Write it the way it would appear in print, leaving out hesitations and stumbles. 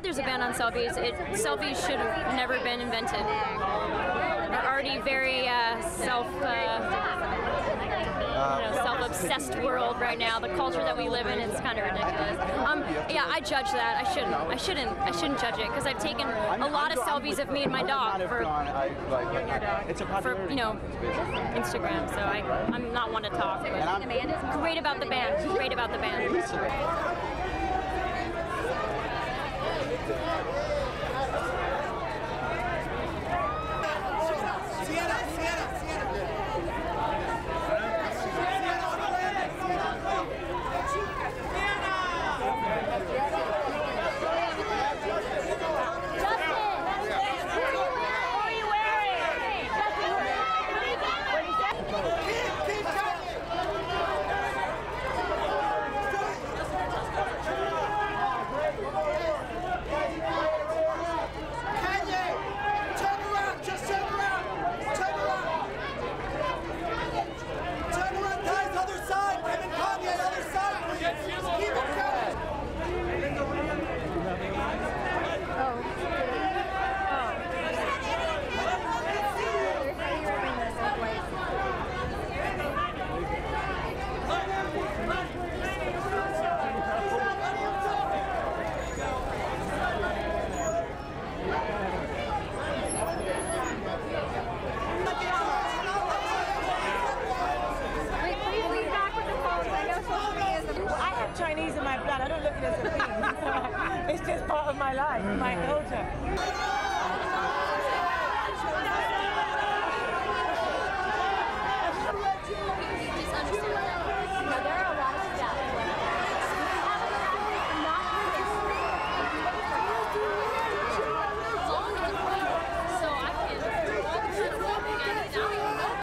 there's a ban on selfies. Selfies should have never been invented. We're already very self-obsessed world right now. The culture that we live in is kind of ridiculous. Yeah, I judge that. I shouldn't judge it because I've taken a lot of selfies of me and my dog for Instagram. So I'm not one to talk. But great about the band. Great about the band. Chinese in my blood. I don't look at it as a thing. It's just part of my life, my culture.